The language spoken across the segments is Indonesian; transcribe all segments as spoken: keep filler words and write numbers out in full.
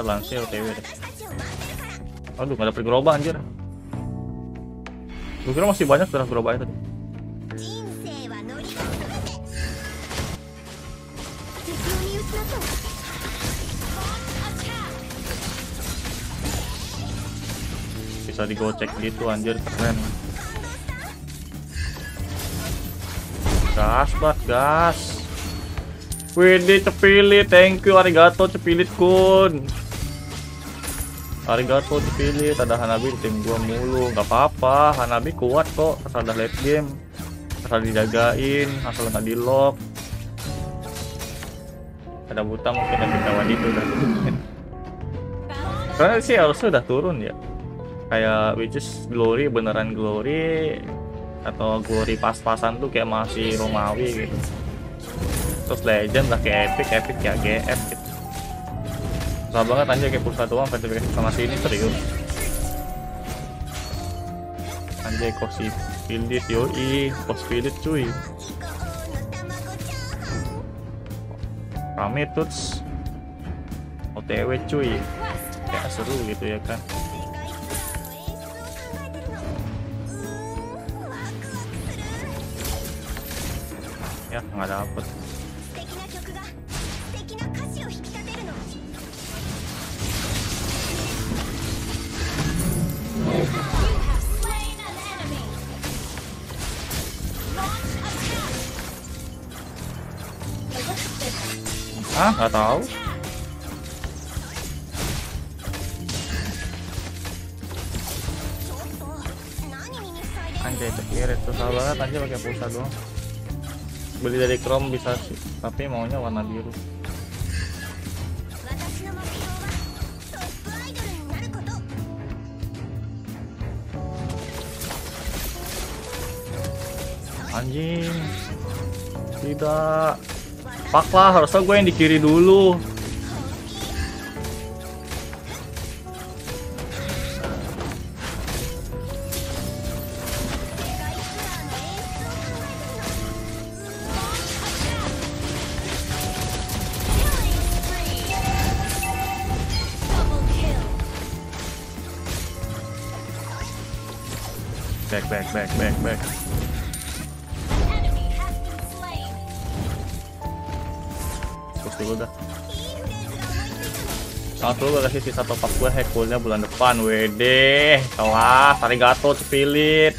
ada Lance O T W deh. Aduh, nggak dapet gerobak anjir. Gue kira masih banyak darah gerobaknya tadi. Bisa digocek gitu anjir, keren. Gas bat, gas. Widih, Cepilit, thank you, arigato Cepilit kun. Arigato Cepilit, ada Hanabi di tim gua mulu, nggak apa-apa, Hanabi kuat kok, asal ada late game, asal dijagain, asal nggak di lock. Ada buta mungkin ada kawan itu udah turun. Karena sih harusnya udah turun ya. Kayak which is glory beneran glory atau glory pas-pasan tuh kayak masih Romawi gitu. Terus legend lah kayak epic, epic kayak G F gitu. Susah banget anjir kayak pulsa doang verifikasi sama sini serius. Anjay kok si Spilit yoi, kok Spilit cuy. Rame tuts. O T W cuy. Kayak seru gitu ya kan. Ya nggak dapet. Ah nggak tahu. Anjay kekirit susah banget anjir pakai pulsa doang. Beli dari Chrome bisa sih, tapi maunya warna biru. Anjing. Tidak. Pak lah, harusnya gue yang di kiri dulu. Back, back, back, back, back. Terus dulu dah. Langsung dulu kasih sisa top up gue hackpoolnya bulan depan. Wede, kelas, arigato Cepilit.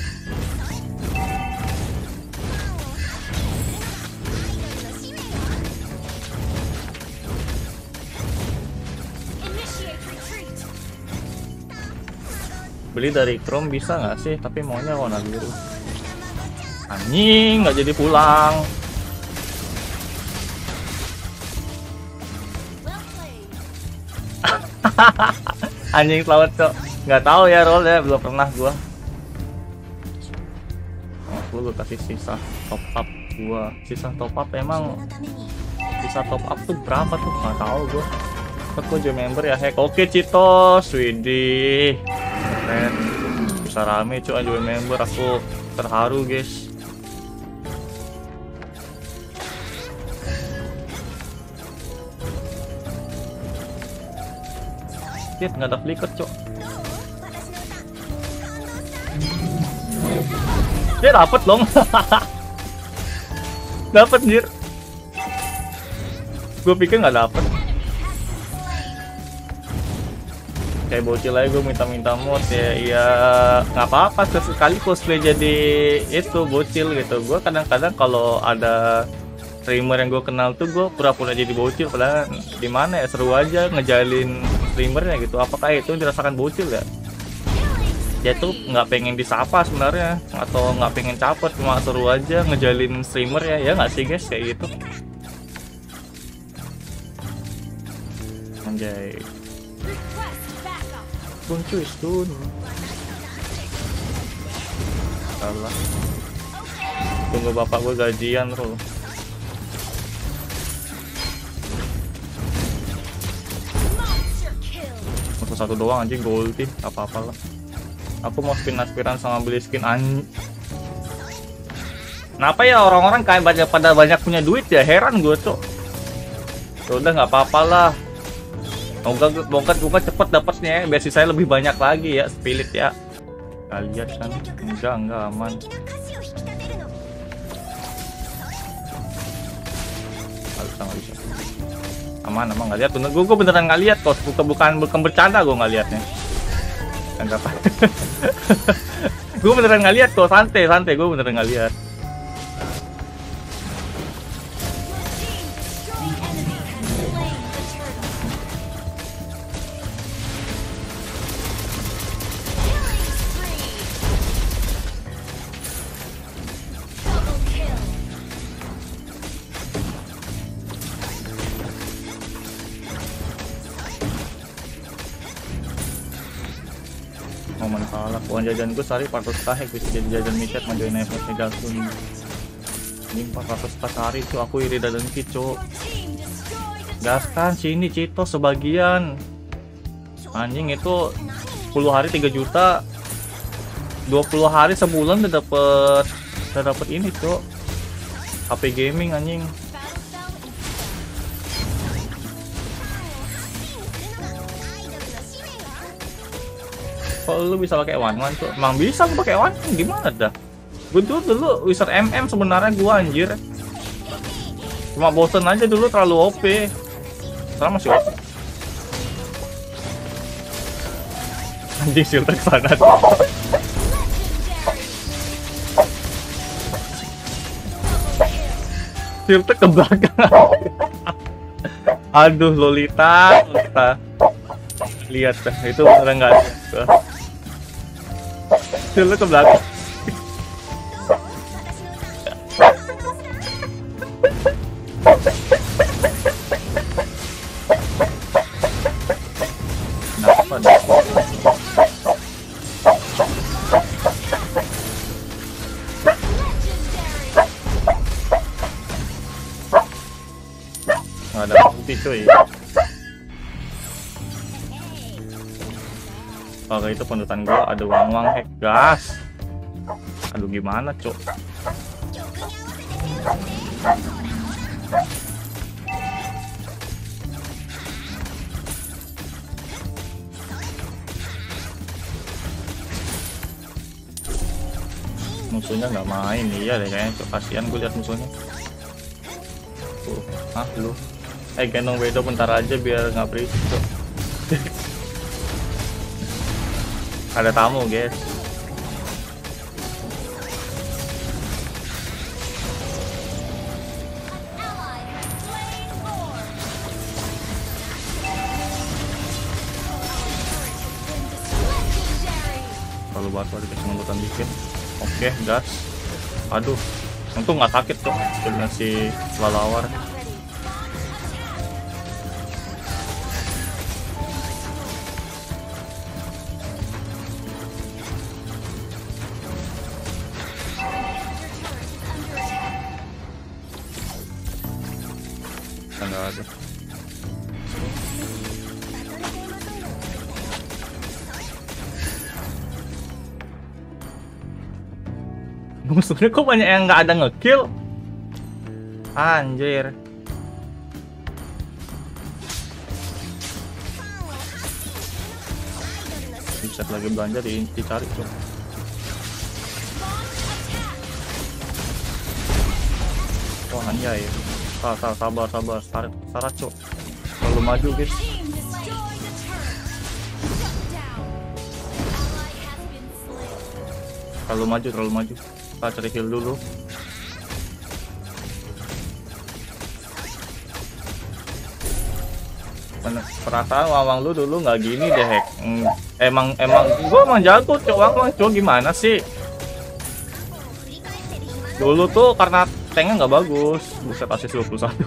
Beli dari Chrome bisa nggak sih? Tapi maunya warna biru. Anjing, nggak jadi pulang. Anjing selamat cok. Nggak tahu ya roll ya, belum pernah gua. Oh, lu kasih sisa top up gua. Sisa top up emang sisa top up tuh berapa tuh? Nggak tahu gua. Aku juga member ya hack. Oke Citos, widih. Keren. Bisa rame cuy join member, aku terharu guys. Shit, nggak ada flicker cok. Dia dapet dong. Dapet jir. Gue pikir nggak dapet. Kayak bocil aja gue minta-minta mod ya, ya nggak apa-apa sekali cosplay jadi itu bocil gitu. Gue kadang-kadang kalau ada streamer yang gue kenal tuh gue pura-pura jadi bocil, padahal di mana ya seru aja ngejalin streamernya gitu. Apakah itu dirasakan bocil ya? Dia tuh nggak pengen disapa sebenarnya atau nggak pengen capek, cuma seru aja ngejalin streamer ya, ya nggak sih guys kayak gitu. Anjay. Stun cuy, stun. Salah. Tunggu bapak gue gajian bro. Untuk satu doang anjing gue ulti, apa-apa lah. Aku mau spin aspiran sama beli skin anjing. Kenapa ya orang-orang kayak banyak pada banyak punya duit ya, heran gue cok. Ya udah nggak apa-apa lah. Moga moga moga cepet dapatnya ya, biar saya lebih banyak lagi ya spirit ya. Kalian kan enggak enggak aman. Bisa, bisa. Aman aman nggak lihat bener, gue, gue beneran nggak lihat kok, bukan bukan bukan bercanda gue nggak liatnya. Enggak apa. Gue beneran nggak lihat kok, santai santai, gue beneran nggak lihat. Momen kalah uang jajan gue sehari empat ratus tahek bisa jadi jajan micet majuin F F Gasun. Ini empat ratus sehari tuh aku iri dan dengki cuk. Gaskan sini Cito sebagian. Anjing itu sepuluh hari tiga juta, dua puluh hari sebulan udah dapet udah dapet ini cuk, H P gaming anjing. Kok lu bisa pakai one one tuh? Emang bisa gue pakai one one, gimana dah? Gue dulu dulu Wizard M M sebenarnya gue anjir. Cuma bosen aja dulu terlalu O P. Sekarang masih O P. Anjing silter kesana tuh. Silter ke belakang. Aduh Lolita, Lolita. Lihat dah, itu beneran nggak ada. Silter ke belakang. Kenapa dah? Nggak ada bukti cuy. Kalau itu pendutan gua ada uang-uang hack gas. Aduh gimana cok. Musuhnya nggak main, iya deh kayaknya cok, kasihan gue lihat musuhnya. Tuh, ah lu. Eh gendong Bedo bentar aja biar nggak berisik cok. Ada tamu guys. Kalau batu dikasih ngelutan dikit. Oke gas. Aduh untung nggak sakit tuh dengan si lalawar. Nggak ada. Musuhnya kok banyak yang nggak ada ngekill, anjir. Bisa lagi belanja di dicari tuh. Oh anjay. Sabar, sabar, sabar, sabar, sabar, cok. Lalu maju, guys. Terlalu maju, terlalu maju. Kita cari heal dulu. Perasaan Wawang lu dulu nggak gini deh, Hek. Emang, emang, gua emang jago, cok. Wawang, cok, gimana sih? Dulu tuh karena tanknya nggak bagus, buset asis dua puluh satu.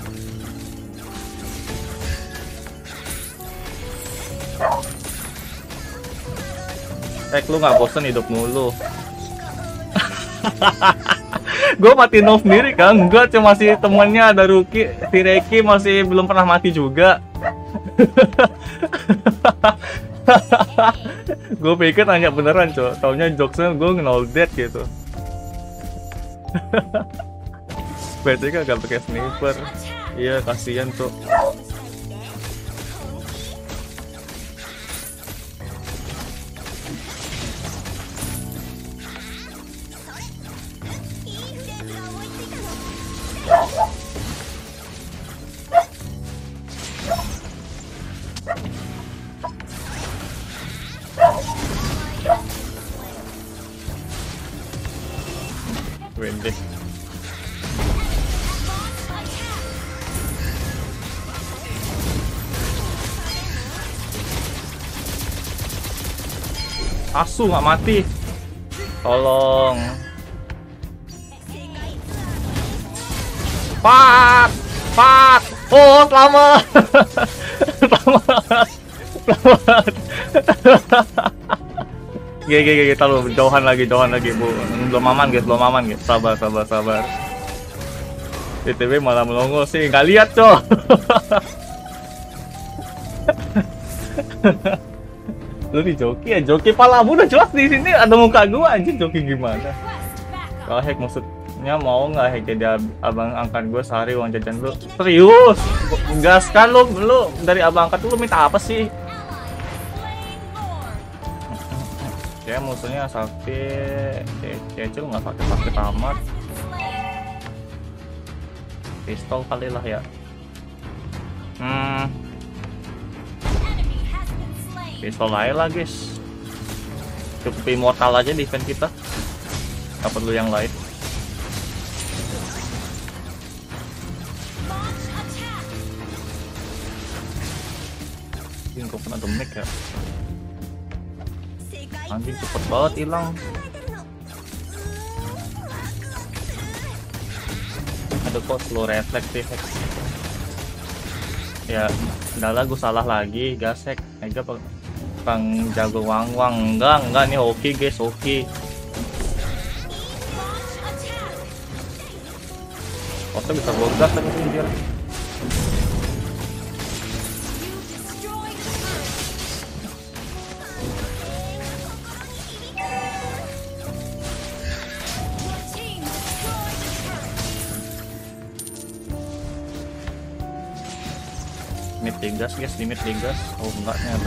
Rek lu nggak bosen hidup mulu. Gue mati no sendiri kan, gue cuma si temennya ada Ruki, si Reki masih belum pernah mati juga. Gue pikir nanya beneran cok, taunya jokesnya gue nol dead gitu. Berarti kan gak pakai sniper. Iya kasihan tuh. Wede. Asu nggak mati. Tolong. Pak, Pak. Oh, selamat. Selamat. Selamat. Gege, gege, kita lu jauhan lagi, jauhan lagi, Bu. Belum aman, guys, belum aman, guys. Sabar, sabar, sabar. B T W malah melongo sih, nggak lihat, Cok. Lu di joki ya, joki palamu udah jelas di sini ada muka gua anjir, joki gimana? Kalau hack maksudnya mau nggak hack jadi ab abang angkat gua sehari uang jajan lu? Serius? Gas kan lu, lu dari abang angkat lu minta apa sih? Ya musuhnya sakti, kecil nggak sakit sakit amat. Pistol kali lah ya. Hmm. Pistol aja lah guys, cukup immortal aja di event kita, nggak perlu yang lain. Ini kok kena demik ya, anjing cepet banget hilang. Ada kok slow refleks sih. Ya udah lah, gue salah lagi, gasek aja Kang jago wang-wang. Enggak, enggak nih oke guys, oke. Kota bisa bogas tapi dia. Limit ligas guys, limit ligas. Oh enggak nyata.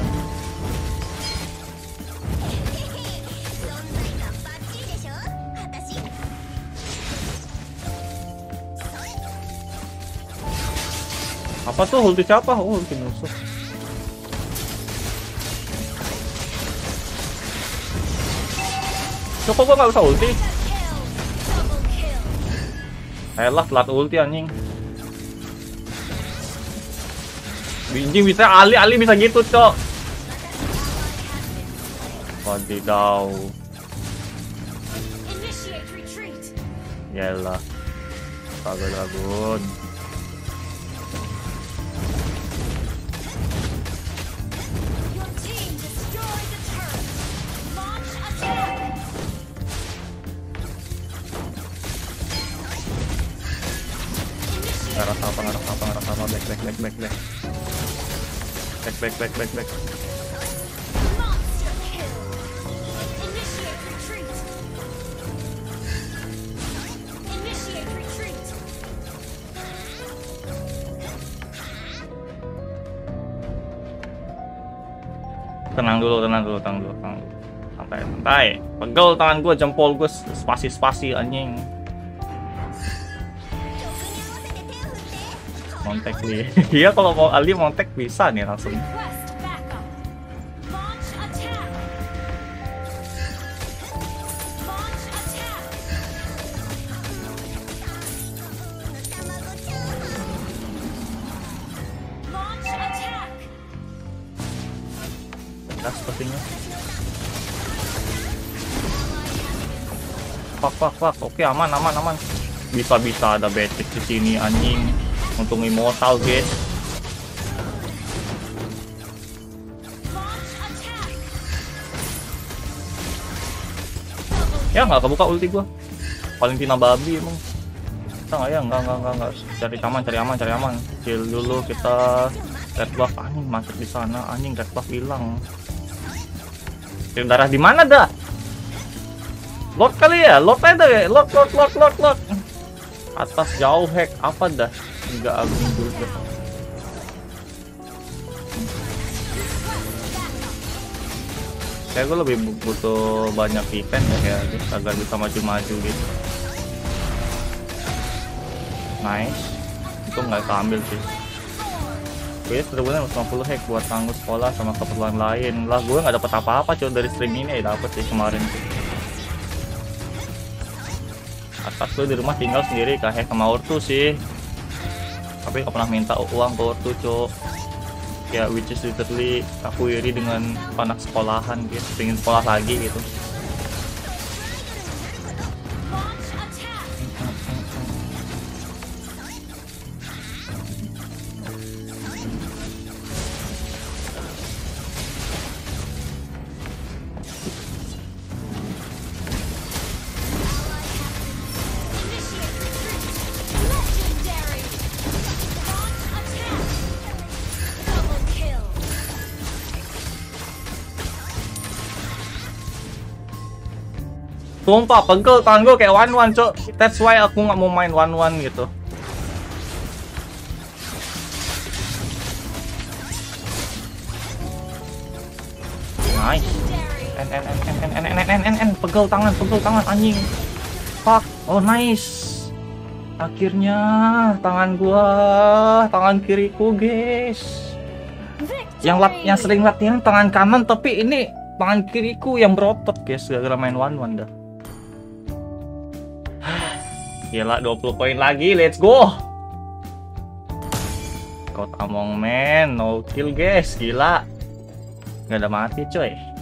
Apa tuh ulti siapa? Oh ulti musuh. Kok gua nggak bisa ulti? Ayolah telat ulti anjing. Binjing bisa Ali, Ali bisa gitu cok. Wadidaw. Yalah. Kagak dragon. Ngarah apa, ngarah apa, ngarah apa, back, back, back, back, back. Back, back, back, back, back. Tenang dulu, tenang dulu, tenang dulu, tenang dulu. Santai, santai. Pegel tangan gue, jempol gue spasi-spasi anjing. Montek nih. Iya kalau mau Ali montek bisa nih langsung. Gas sepertinya. Fuck fuck fuck. Oke aman aman aman. Bisa-bisa ada betik di sini anjing. Untung immortal guys. Ya nggak kebuka ulti gua. Paling tina babi emang. Kita nggak ya nggak nggak nggak nggak. Cari aman cari aman cari aman. Kill dulu kita. Red buff anjing macet di sana anjing, red buff hilang. Kill darah di mana dah? Lord kali ya, Lord aja ya, Lord Lord Lord Lord Lord. Atas jauh hack apa dah? Enggak agung juga. Kayak gue lebih butuh banyak event ya kayak agar bisa maju-maju gitu. Nice. Itu nggak keambil sih. Gue sebenarnya harus lima puluh hack buat tanggung sekolah sama keperluan lain. Lah gue nggak dapat apa-apa cuma dari stream ini ya dapet sih kemarin sih. atas tuh di rumah tinggal sendiri kayak sama ortu sih, tapi gak pernah minta uang ke ortu cok. Ya which is literally aku iri dengan anak sekolahan gitu, pengen sekolah lagi gitu. Sumpah pegel tangan gue kayak one one cok. That's why aku nggak mau main one one gitu. Nice. N n n n n n n n n n pegel tangan, pegel tangan anjing. Fuck. Oh nice. Akhirnya tangan gua, tangan kiriku guys. Yang lat, yang sering latihan tangan kanan, tapi ini tangan kiriku yang berotot guys gara-gara main one one dah. Gila, dua puluh poin lagi, let's go. God among man, no kill guys, gila. Gak ada mati coy.